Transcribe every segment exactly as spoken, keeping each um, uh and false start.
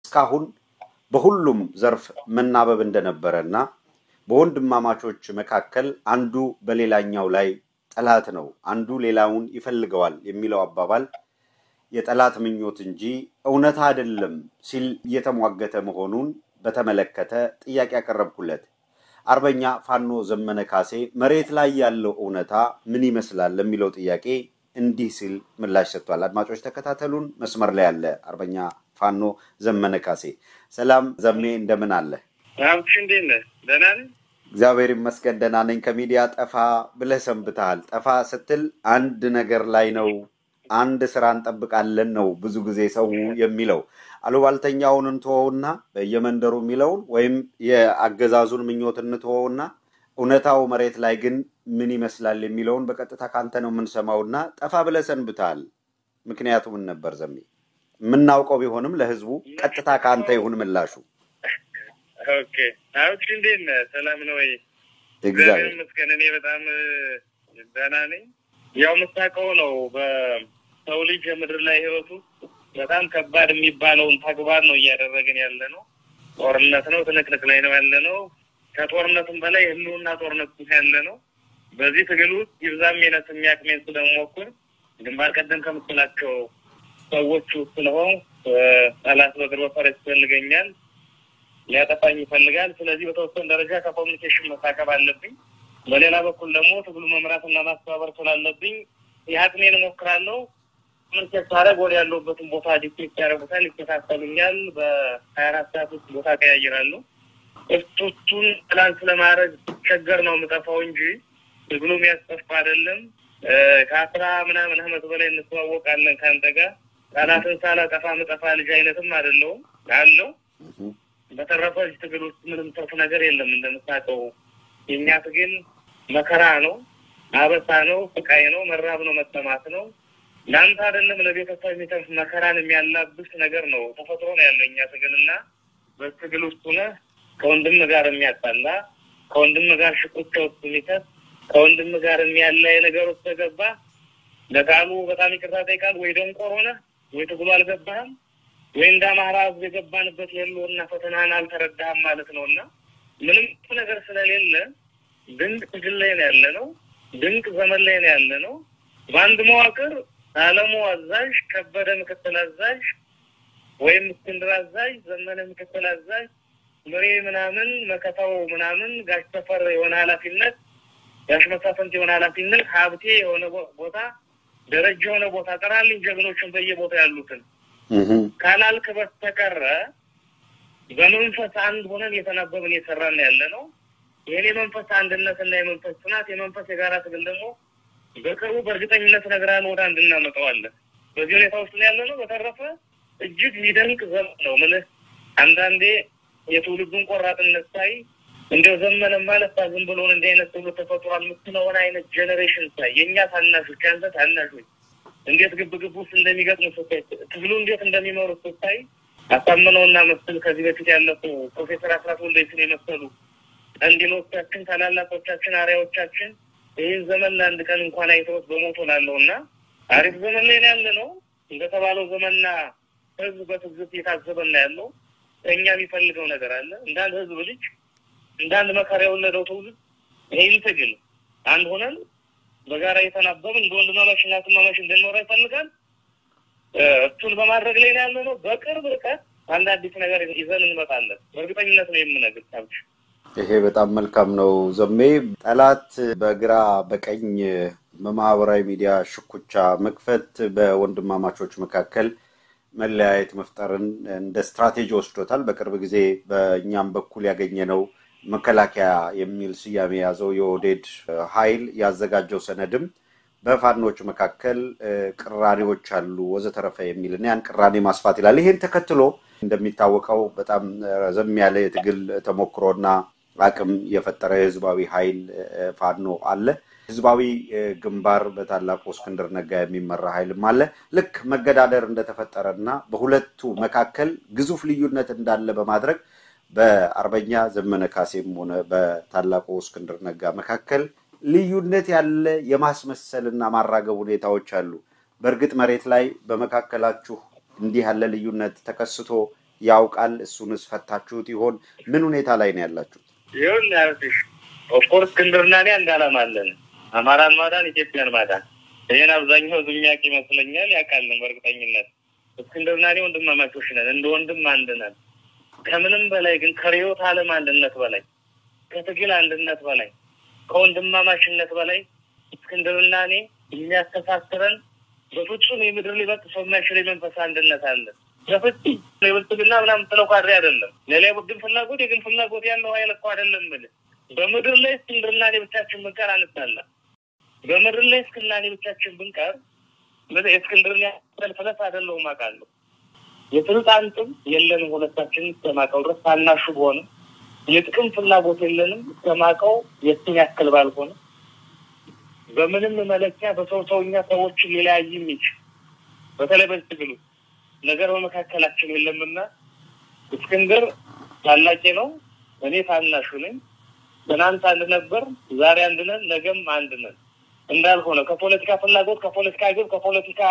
እስካሁን በሁሉም ዘርፍ መናበብ እንደነበረና በወንድማማቾች መካከል አንዱ በሌላኛው ላይ ጠላት ነው አንዱ ሌላውን ይፈልገዋል የሚለው አባባል የጠላት ምኞት እንጂ እውነት አይደለም ሲል እየተሟገተ መሆኑን በተመለከተ ጥያቄ ያቀረብኩለት አርበኛ ፋኖ ዘመነ ካሴ መሬት ላይ ያለው እውነታ ምን ይመስላል ለሚለው ጥያቄ እንዲህ ሲል ምላሽ ሰጥቷል። አድማጮች ተከታተሉን። መስመር ላይ ያለ አርበኛ ፋኖ ዘመነ ካሴ። ሰላም ዘሜ እንደምን አለ? አብሽ እንዴት ነህ? ደህና ነህ? እግዚአብሔር ይመስገን ደህና ነኝ። ከሚዲያ ጠፋ ብለህ ሰንብተሃል። ጠፋ ስትል አንድ ነገር ላይ ነው አንድ ስራ እንጠብቃለን ነው ብዙ ጊዜ ሰው የሚለው። አሉባልተኛውን እንተውና በየመንደሩ የሚለውን ወይም የአገዛዙን ምኞት እንተውና እውነታው መሬት ላይ ግን ምን ይመስላል የሚለውን በቀጥታ ካንተ ነው የምንሰማውና ጠፋ ብለህ ሰንብተሃል። ምክንያቱ ምን ነበር ዘሜ? ምናውቀው ቢሆንም ለህዝቡ ቀጥታ ካንተ ይሁን ምላሹ። ኦኬ አውት እንዴት ነህ? ሰላም ነው ወይ? እግዚአብሔር ይመስገን እኔ በጣም ደህና ነኝ። ያው የምታውቀው ነው በሰው ልጅ ምድር ላይ ህይወቱ በጣም ከባድ የሚባለውን ተግባር ነው እያደረግን ያለ ነው። ጦርነት ነው፣ ትንቅንቅ ላይ ነው ያለ ነው። ከጦርነቱም በላይ ህልውና ጦርነት ያለ ነው። በዚህ ትግል ውስጥ ይብዛም የነስ የሚያቅሜን ስለሞክር ግንባር ቀደም ከምትላቸው ሰዎች ውስጥ ነው ጠላት በግርበ ፈረስ ይፈልገኛል፣ ሊያጠፋኝ ይፈልጋል። ስለዚህ በተወሰነ ደረጃ ከኮሙኒኬሽን መታቀብ አለብኝ። በሌላ በኩል ደግሞ ትግሉ መምራትና ማስተባበር ስላለብኝ ያቅሜን ሞክራለሁ። ምን ተሳረግ ወደ ያለውበትን ቦታ ዲክቴት ያደርጉታል፣ ይከታተሉኛል። በሀያ አራት ሰዓት ውስጥ ቦታ ቀያይራለሁ። እሱን ፕላንስ ለማድረግ ቸገር ነው የምጠፋው እንጂ ትግሉ የሚያስጠፋ አይደለም። ከአስራ ምናምን አመት በላይ እንተዋወቃለን ከአንተ ጋር። ጠላትን ሳላጠፋ ምጠፋ ልጅ አይነትም አይደለሁም አለው። በተረፈ ትግል ውስጥ ምንም ትርፍ ነገር የለም። እንደምታውቀው የኛ ትግል መከራ ነው፣ አበሳ ነው፣ ስቃይ ነው፣ መራብ ነው፣ መጠማት ነው። ለአንተ አይደለም ለቤተሰብ የሚተርፍ መከራን የሚያላብስ ነገር ነው። ተፈጥሮ ነው ያለው የኛ ትግልና በትግል ውስጥ ሆነህ ከወንድም ጋር የሚያጣላ ከወንድም ጋር ሽቁቻ ውስጥ የሚከት ከወንድም ጋር የሚያለያይ ነገር ውስጥ ተገባ ለቃሉ በጣም ይቅርታ ጠይቃል። ወይ ደንቆር ሆነህ ወይ ትግሉ አልገባህም ወይ እንዳማራ የገባንበት የለውና ፈተናን አልተረዳህም ማለት ነውና ምንም ነገር ስለሌለ ድንቅ ትግል ላይ ነው ያለነው። ድንቅ ዘመን ላይ ነው ያለነው። በአንድ መዋቅር አለሙ አዛዥ፣ ከበደ ምክትል አዛዥ ወይም እስክንድር አዛዥ፣ ዘመነ ምክትል አዛዥ፣ መሪ ምናምን መከታው ምናምን ጋሽ ተፈር የሆነ ኃላፊነት፣ ጋሽ መሳፈንት የሆነ ኃላፊነት፣ ሀብቴ የሆነ ቦታ፣ ደረጃ የሆነ ቦታ ቀራልኝ ጀግኖችን በየቦታው ያሉትን ካላልክ በስተቀር በመንፈስ አንድ ሆነን የተናበብን የሰራን ያለነው። የኔ መንፈስ አንድነትና የመንፈስ ጽናት የመንፈስ የጋራ ትግል ደግሞ በቅርቡ በእርግጠኝነት ነገራን ወደ አንድ እናመጣዋለን። በዚህ ሁኔታ ውስጥ ያለነው በተረፈ እጅግ የሚደንቅ ዘመን ነው። ማለት አንዳንዴ የትውልዱን ቆራጥነት ሳይ እንደው ዘመነ ማለት ዝም ብሎ እንደ አይነት ትውልድ ተፈጥሯል የምትለውን አይነት ጄኔሬሽን ሳይ የኛ ታናሾች አንተ ታናሾች እንዴት ግብግብ ውስጥ እንደሚገጥሙ ስታይ ትግሉ እንዴት እንደሚመሩ ስታይ አሳምነውና መስል ከዚህ በፊት ያለፉ ፕሮፌሰር አስራት ወልደየስን የመሰሉ እንዲኖቻችን ታላላቆቻችን አሪያዎቻችን ይህን ዘመን ለአንድ ቀን እንኳን አይተውት በሞቶ ላለውና አሪፍ ዘመን ላይ ያለነው እንደተባለው ዘመንና ህዝብ በትግስት የታዘበና ያለው እኛ የሚፈልገው ነገር አለ። እንዳንድ ህዝብ ልጅ እንዳንድ መከራ የወለደው ትውልድ ይሄን ትግል አንድ ሆነን በጋራ የተናበብን እንደወንድማማችና እህትማማች እንድንኖር ይፈልጋል። እሱን በማድረግ ላይ ያለነው በቅርብ ርቀት አንድ አዲስ ነገር ይዘን እንመጣለን። በእርግጠኝነት ነው የምነግርህ። ይሄ በጣም መልካም ነው ዘሜ። ጠላት በግራ በቀኝ በማህበራዊ ሚዲያ ሽኩቻ መክፈት በወንድማማቾች መካከል መለያየት መፍጠርን እንደ ስትራቴጂ ወስዶታል። በቅርብ ጊዜ በእኛም በኩል ያገኘነው መከላከያ የሚል ስያሜ ያዘው የኦዴድ ኃይል ያዘጋጀው ሰነድም በፋኖች መካከል ቅራኔዎች አሉ ወዘተረፈ የሚልና ያን ቅራኔ ማስፋት ይላል። ይሄን ተከትሎ እንደሚታወቀው በጣም ረዘም ያለ የትግል ተሞክሮና አቅም የፈጠረ ህዝባዊ ኃይል ፋኖ አለ። ህዝባዊ ግንባር በታላቁ እስክንድር ነጋ የሚመራ ኃይልም አለ። ልክ መገዳደር እንደተፈጠረና በሁለቱ መካከል ግዙፍ ልዩነት እንዳለ በማድረግ በአርበኛ ዘመነ ካሴም ሆነ በታላቁ እስክንድር ነጋ መካከል ልዩነት ያለ የማስመሰልና ማራገብ ሁኔታዎች አሉ። በእርግጥ መሬት ላይ በመካከላችሁ እንዲህ ያለ ልዩነት ተከስቶ ያውቃል? እሱንስ ፈታችሁት ይሆን? ምን ሁኔታ ላይ ነው ያላችሁት? ይሁን ያልኩሽ ኦፍ ኮርስ እስክንድርና እኔ አንድ ዓላማ አለን። አማራን ማዳን፣ ኢትዮጵያን ማዳን። ይሄን አብዛኛው ህዝብ የሚያውቅ ይመስለኛል፣ ያውቃል በእርግጠኝነት። እስክንድርና እኔ ወንድማማቾች ነን፣ እንደ ወንድም አንድ ነን። ከምንም በላይ ግን ከርዕዮተ ዓለም አንድነት በላይ ከትግል አንድነት በላይ ከወንድማማችነት በላይ እስክንድርና እኔ የሚያስተሳስረን በፍጹም የምድር ሊበጥሰው የማይችል የመንፈስ አንድነት አለ። በፍጹም የብልጽግና ምናምን ጥለው ካድሬ አይደለም። ሌላ ቡድን ፍላጎት የግል ፍላጎት ያለው ኃይል እኮ አይደለም። ማለት በምድር ላይ እስክንድርና እኔ ብቻችን ብንቀር አንጣላ። በምድር ላይ እስክንድርና እኔ ብቻችን ብንቀር ለዚህ እስክንድርና ፈለፈለስ አይደለም አውቃለሁ። የስልጣን ጥም የለንም ሁለታችን ተማቀው ድረስ ታናሹ ሆነ የጥቅም ፍላጎት የለንም ተማቀው የትን ያክል ባልሆነ በምንም መለኪያ በሰው ሰውኛ ሰዎች ሊለያይ የሚችል በተለይ በትግሉ ነገር በመካከላችን የለምና እስክንድር ታላቂ ነው፣ እኔ ታናሹ ነኝ። ትናንት አንድ ነበር፣ ዛሬ አንድ ነን፣ ነገም አንድ ነን። እንዳልሆነ ከፖለቲካ ፍላጎት ከፖለቲካ ግብ ከፖለቲካ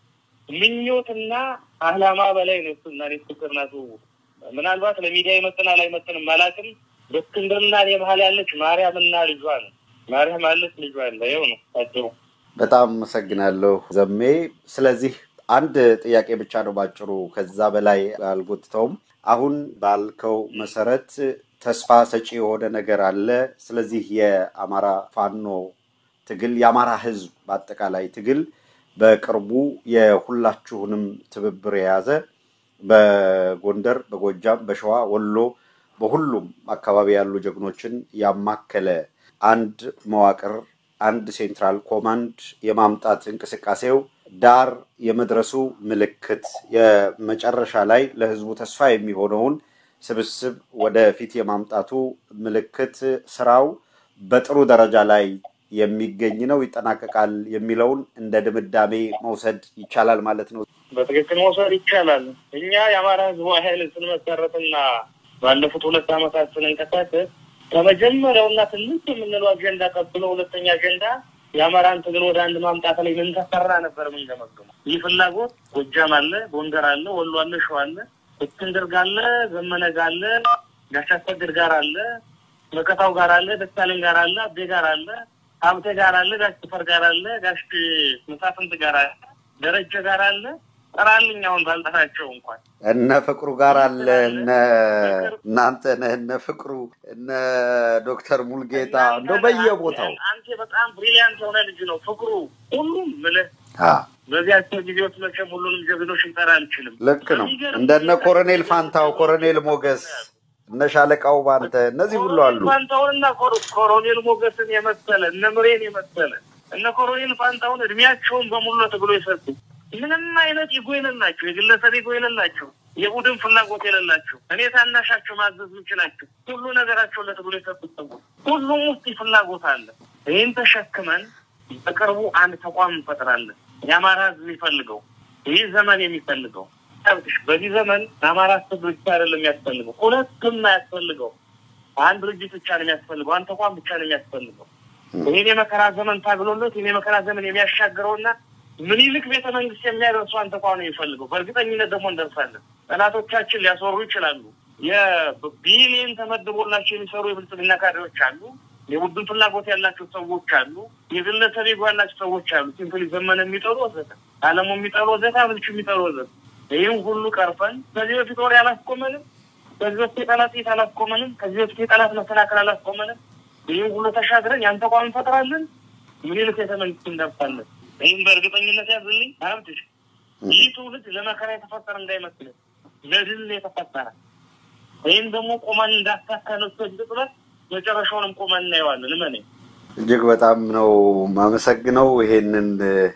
ምኞትና አላማ በላይ ነው እሱና ለስክርናቱ ምናልባት ለሚዲያ ይመጥናል አይመጥንም ማለትም በእስክንድርና የመሃል ያለች ማርያምና ልጇ ነው። ማርያም አለች ልጇ አለ። ይኸው ነው ታዲያ። በጣም መሰግናለሁ ዘሜ። ስለዚህ አንድ ጥያቄ ብቻ ነው ባጭሩ፣ ከዛ በላይ አልጎትተውም። አሁን ባልከው መሰረት ተስፋ ሰጪ የሆነ ነገር አለ። ስለዚህ የአማራ ፋኖ ትግል የአማራ ህዝብ በአጠቃላይ ትግል በቅርቡ የሁላችሁንም ትብብር የያዘ በጎንደር በጎጃም በሸዋ ወሎ በሁሉም አካባቢ ያሉ ጀግኖችን ያማከለ አንድ መዋቅር አንድ ሴንትራል ኮማንድ የማምጣት እንቅስቃሴው ዳር የመድረሱ ምልክት የመጨረሻ ላይ ለህዝቡ ተስፋ የሚሆነውን ስብስብ ወደ ፊት የማምጣቱ ምልክት ስራው በጥሩ ደረጃ ላይ የሚገኝ ነው ይጠናቀቃል የሚለውን እንደ ድምዳሜ መውሰድ ይቻላል ማለት ነው። በትክክል መውሰድ ይቻላል። እኛ የአማራ ህዝብ ኃይል ስንመሰረትና ባለፉት ሁለት ዓመታት ስንንቀሳቀስ ከመጀመሪያውና ትንሽ የምንለው አጀንዳ ቀጥሎ ሁለተኛ አጀንዳ የአማራን ትግል ወደ አንድ ማምጣት ላይ ምን ተሰራ ነበር ምን ገመገመው። ይህ ፍላጎት ጎጃም አለ፣ ጎንደር አለ፣ ወሎ አለ፣ ሸዋ አለ፣ እስክንድር ጋር አለ፣ ዘመነ ጋር አለ፣ ጋሻሰግድ ጋር አለ፣ መከታው ጋር አለ፣ ደሳለኝ ጋር አለ፣ አቤ ጋር አለ፣ አብቴ ጋር አለ፣ ጋሽ ፈር ጋር አለ፣ ጋሽ መሳፍንት ጋር አለ፣ ደረጀ ጋር አለ። ጠራልኛውን ባልጠራቸው እንኳን እነ ፍቅሩ ጋር አለ፣ እነ እናንተ እነ ፍቅሩ እነ ዶክተር ሙልጌታ እንደው በየቦታው አንተ በጣም ብሪሊያንት ሆነ ልጅ ነው ፍቅሩ። ሁሉም ማለት አ በዚያቸው ጊዜዎች መቼም ሁሉንም ጀግኖች እንጠራ አንችልም። ልክ ነው። እንደነ ኮሎኔል ፋንታው ኮሎኔል ሞገስ እነ ሻለቃው ባንተ እነዚህ ሁሉ አሉ። ፋንታውና ኮሎኔል ሞገስን የመሰለ እነ ምሬን የመሰለ እነ ኮሎኔል ፋንታውን እድሜያቸውን በሙሉ ተብሎ ይሰጡ ምንም አይነት ይጎይነላችሁ የግለሰብ ይጎይነላችሁ የቡድን ፍላጎት የሌላችሁ እኔ ታናሻችሁ ማዘዝ ምንችላችሁ ሁሉ ነገራቸው ለተብሎ ይሰጡ ሁሉም ውስጥ ፍላጎት አለ። ይሄን ተሸክመን በቅርቡ አንድ ተቋም እንፈጥራለን። የአማራ ህዝብ ይፈልገው ይህ ዘመን የሚፈልገው ታውቁሽ በዚህ ዘመን አማራ ህዝብ ብቻ አይደለም የሚያስፈልገው ሁለቱም ያስፈልገው አንድ ድርጅት ብቻ ነው የሚያስፈልገው አንድ ተቋም ብቻ ነው የሚያስፈልገው። ይሄን የመከራ ዘመን ታግሎለት ይሄን የመከራ ዘመን የሚያሻግረውና ምን ይልቅ ቤተ መንግስት የሚያደርሰው አንተ ቋም ነው የሚፈልገው። በእርግጠኝነት ደግሞ እንደርሳለን። ጠላቶቻችን ሊያስወሩ ይችላሉ። የቢሊየን ተመድቦላቸው የሚሰሩ የብልጽግና ካድሬዎች አሉ፣ የቡድን ፍላጎት ያላቸው ሰዎች አሉ፣ የግለሰብ ያላቸው ሰዎች አሉ። ሲምፕሊ ዘመን የሚጠሩ ወዘተ ዓለሙ የሚጠሩ ወዘተ አብልጭ የሚጠሩ ወዘተ ይሄን ሁሉ ቀርፈን ከዚህ በፊት ወሬ አላስቆመንም፣ ከዚህ በፊት ጠላት አላስቆመንም፣ ከዚህ በፊት ጠላት መከላከል አላስቆመንም። ይሄን ሁሉ ተሻግረን ያን ተቋም እንፈጥራለን። ምን ይልቅ ቤተ መንግስት እንደርሳለን። ይሄን በእርግጠኝነት ያዝልኝ አብትሽ ይህ ትውልድ ለመከራ የተፈጠረ እንዳይመስል ለድል የተፈጠረ ይሄን ደግሞ ቆመን እንዳስተካከለው ተድጥለት መጨረሻውንም ቆመን እናየዋለን። ለምን እጅግ በጣም ነው ማመሰግነው። ይሄንን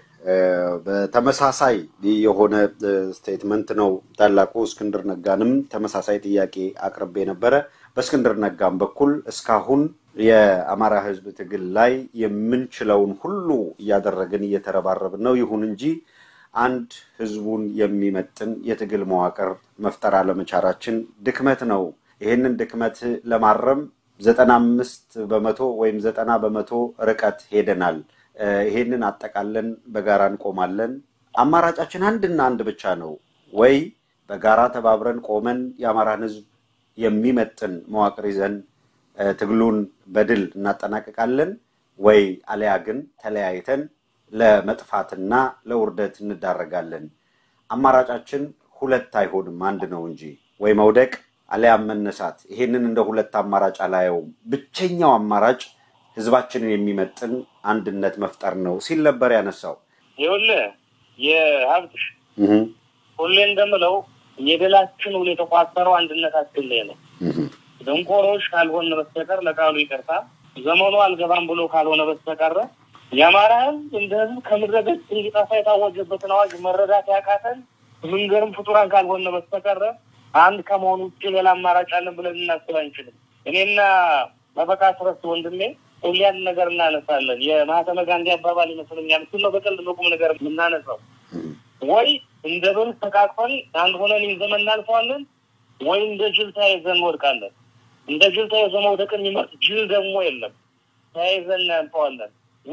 በተመሳሳይ የሆነ ስቴትመንት ነው ታላቁ እስክንድር ነጋንም ተመሳሳይ ጥያቄ አቅርቤ ነበር። በእስክንድር ነጋም በኩል እስካሁን የአማራ ህዝብ ትግል ላይ የምንችለውን ሁሉ እያደረግን እየተረባረብን ነው። ይሁን እንጂ አንድ ህዝቡን የሚመጥን የትግል መዋቅር መፍጠር አለመቻላችን ድክመት ነው። ይሄንን ድክመት ለማረም ዘጠና አምስት በመቶ ወይም ዘጠና በመቶ ርቀት ሄደናል። ይሄንን አጠቃለን በጋራ እንቆማለን። አማራጫችን አንድና አንድ ብቻ ነው። ወይ በጋራ ተባብረን ቆመን የአማራን ህዝብ የሚመጥን መዋቅር ይዘን ትግሉን በድል እናጠናቀቃለን ወይ አለያ ግን ተለያይተን ለመጥፋትና ለውርደት እንዳረጋለን? አማራጫችን ሁለት አይሆንም አንድ ነው እንጂ ወይ መውደቅ አለያ መነሳት። ይሄንን እንደ ሁለት አማራጭ አላየው። ብቸኛው አማራጭ ህዝባችንን የሚመጥን አንድነት መፍጠር ነው ሲል ነበር ያነሳው። ይወለ የሀብትሽ ሁሌ እንደምለው የደላችን ሁሉ የተቋጠረው አንድነታችን ላይ ነው። ደንቆሮች ካልሆነ በስተቀር ለቃሉ ይቀርታ ዘመኑ አልገባም ብሎ ካልሆነ በስተቀር ያማራን እንደዚህ ከምድረገጽ እንዲጣፋ የታወጀበትን አዋጅ መረዳት ያቃተን ምንገርም ፍጡራን ካልሆነ በስተቀር አንድ ከመሆኑ ውጭ ሌላ አማራጭ አለን ብለን እናስብ አንችልም። እኔና በበቃ ስረስ ወንድሜ ሁሌን ነገር እናነሳለን። የማህተመ ጋንዲ አባባል ይመስለኛል እሱ ነው በቀልድ በቁም ነገር እናነሳው። ወይ እንደበል ተቃቅፈን አንድ ሆነን ይዘመን እናልፋለን ወይ እንደ ጅል ታይዘን ወድቃለን። እንደ ጅል ታይዘን ወድቀን ይመጥ ጅል ደግሞ የለም ታይዘን እናልፋለን።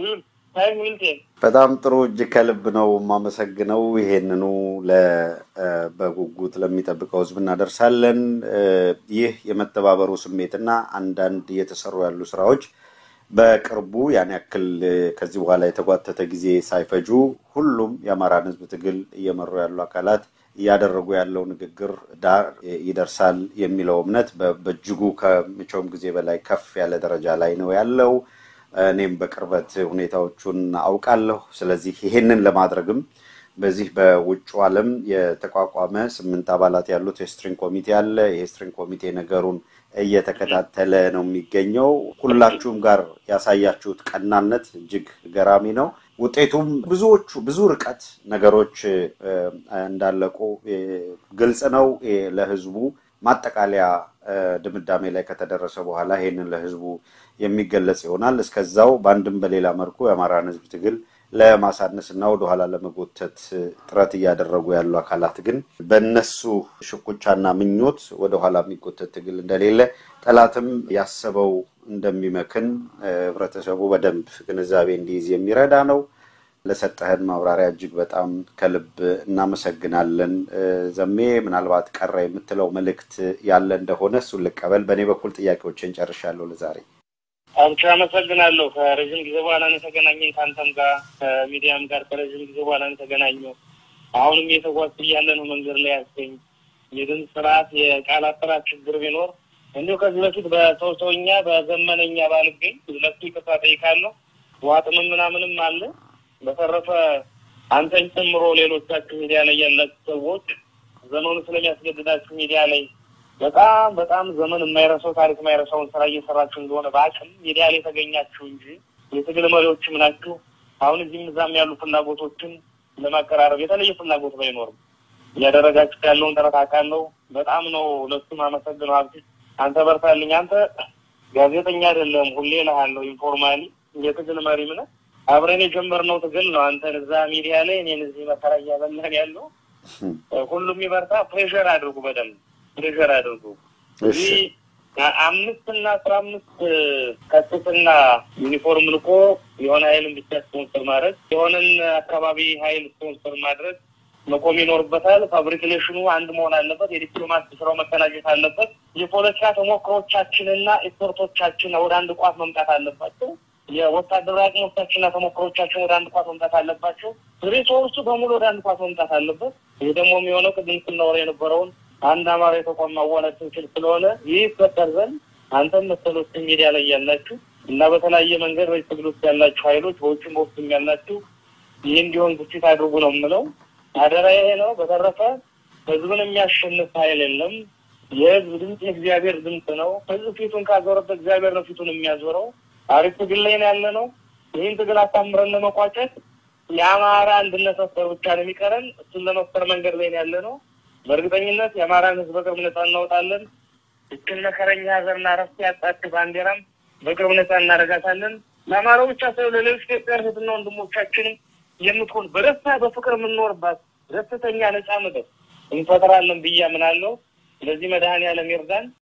በጣም ጥሩ እጅ ከልብ ነው ማመሰግነው። ይሄንኑ ለበጉጉት ለሚጠብቀው ህዝብ እናደርሳለን። ይህ የመተባበሩ ስሜትና አንዳንድ የተሰሩ ያሉ ስራዎች በቅርቡ ያን ያክል ከዚህ በኋላ የተጓተተ ጊዜ ሳይፈጁ ሁሉም የአማራን ህዝብ ትግል እየመሩ ያሉ አካላት ያደረጉ ያለው ንግግር ዳር ይደርሳል የሚለው እምነት በእጅጉ ከመቼውም ጊዜ በላይ ከፍ ያለ ደረጃ ላይ ነው ያለው። እኔም በቅርበት ሁኔታዎቹን አውቃለሁ። ስለዚህ ይሄንን ለማድረግም በዚህ በውጭ ዓለም የተቋቋመ ስምንት አባላት ያሉት የስትሪንግ ኮሚቴ አለ። ይሄ ስትሪንግ ኮሚቴ ነገሩን እየተከታተለ ነው የሚገኘው። ሁላችሁም ጋር ያሳያችሁት ቀናነት እጅግ ገራሚ ነው። ውጤቱም ብዙዎቹ ብዙ ርቀት ነገሮች እንዳለቁ ግልጽ ነው ለህዝቡ። ማጠቃለያ ድምዳሜ ላይ ከተደረሰ በኋላ ይሄንን ለህዝቡ የሚገለጽ ይሆናል። እስከዛው ባንድም በሌላ መልኩ የአማራን ህዝብ ትግል ለማሳነስና ወደ ኋላ ለመጎተት ጥረት ያደረጉ ያሉ አካላት ግን በእነሱ ሽኩቻና ምኞት ወደ ኋላ የሚጎተት ትግል እንደሌለ ጠላትም ያሰበው እንደሚመክን ህብረተሰቡ በደንብ ግንዛቤ እንዲይዝ የሚረዳ ነው። ለሰጠህን ማብራሪያ እጅግ በጣም ከልብ እናመሰግናለን ዘሜ። ምናልባት ቀረ የምትለው መልእክት ያለ እንደሆነ እሱን ልቀበል። በእኔ በኩል ጥያቄዎችን ጨርሻለሁ ለዛሬ። አንቺ አመሰግናለሁ። ከረጅም ጊዜ በኋላ ነው ተገናኘን ካንተም ጋር ከሚዲያም ጋር ከረጅም ጊዜ በኋላ ነው ተገናኘው። አሁንም የተጓዝ ያለ ነው መንገድ ላይ ያስገኝ የድምፅ ስርዓት የቃላት ስርዓት ችግር ቢኖር እንዲሁ ከዚህ በፊት በሰው ሰውኛ በዘመነኛ ባልገኝ ለሱ ይቅርታ ጠይቃለሁ። ዋጥም ምናምንም አለ። በተረፈ አንተን ጨምሮ ሌሎቻችሁ ሚዲያ ላይ ያላችሁ ሰዎች ዘመኑ ስለሚያስገድዳችሁ ሚዲያ ላይ በጣም በጣም ዘመን የማይረሳው ታሪክ የማይረሳውን ስራ እየሰራችሁ እንደሆነ ባጭም ሚዲያ ላይ ተገኛችሁ እንጂ የትግል መሪዎችም ናችሁ። አሁን እዚህም እዛም ያሉ ፍላጎቶችን ለማቀራረብ የተለየ ፍላጎት ባይኖርም ያደረጋችሁ ያለውን ጥረት አውቃለሁ። በጣም ነው ለሱም አመሰግናለሁ። ሀብት አንተ በርታልኝ። አንተ ጋዜጠኛ አይደለም ሁሌ እልሃለሁ ኢንፎርማሊ የትግል መሪም ነህ። አብረን የጀመርነው ትግል ነው። አንተ እዛ ሚዲያ ላይ እኔን እዚህ መከራ እያበላን ያለው ሁሉም ይበርታ። ፕሬሸር አድርጉ በደንብ ፕሬሸር አድርጉ። እሺ አምስት እና አስራ አምስት ከጥፍና ዩኒፎርም ልቆ የሆነ ኃይል ብቻ ስፖንሰር ማድረግ የሆነን አካባቢ ኃይል ስፖንሰር ማድረግ መቆም ይኖርበታል። ፋብሪኬሽኑ አንድ መሆን አለበት። የዲፕሎማሲ ስራው መቀናጀት አለበት። የፖለቲካ ተሞክሮቻችንና ኤክስፐርቶቻችን ወደ አንድ ቋት መምጣት አለባቸው። የወታደራዊ አቅሞቻችንና ተሞክሮቻችን ወደ አንድ ቋት መምጣት አለባቸው። ሪሶርሱ በሙሉ ወደ አንድ ቋት መምጣት አለበት። ይሄ ደግሞ የሚሆነው ቅድም ስናወራ የነበረውን አንድ አማራ የተቋም ማዋላት እንችል ስለሆነ ይህ ተፈጠረን አንተም መሰሎች ሚዲያ ላይ ያላችሁ እና በተለያየ መንገድ ወይ ትግሉት ያላችሁ ኃይሎች በውጭም በውስጥም ያላችሁ ይሄ እንዲሆን ግፊት አድርጉ ነው የምለው። አደራ ይሄ ነው። በተረፈ ህዝብን የሚያሸንፍ ኃይል የለም። የህዝብ ድምፅ የእግዚአብሔር ድምፅ ነው። ህዝብ ፊቱን ካዞረበት እግዚአብሔር ነው ፊቱን የሚያዞረው። አሪፍ ትግል ላይ ነው ያለ ነው። ይህን ትግል አሳምረን ለመቋጨት የአማራ አንድነት ብቻ ነው የሚቀረን። እሱን ለመፍጠር መንገድ ላይ ነው ያለ ነው። በእርግጠኝነት የአማራን ህዝብ በቅርብ ነፃ እናወጣለን። እክል መከረኛ ሀገርና ረፍት ያጣች ባንዲራም በቅርብ ነፃ እናደርጋታለን። ለአማራው ብቻ ሳይሆን ለሌሎች ኢትዮጵያ ህዝብና ወንድሞቻችንም የምትሆን በደስታ በፍቅር የምንኖርባት ደስተኛ ነፃ ምድር እንፈጥራለን ብዬ አምናለሁ። ስለዚህ መድኃኔዓለም ይርዳን።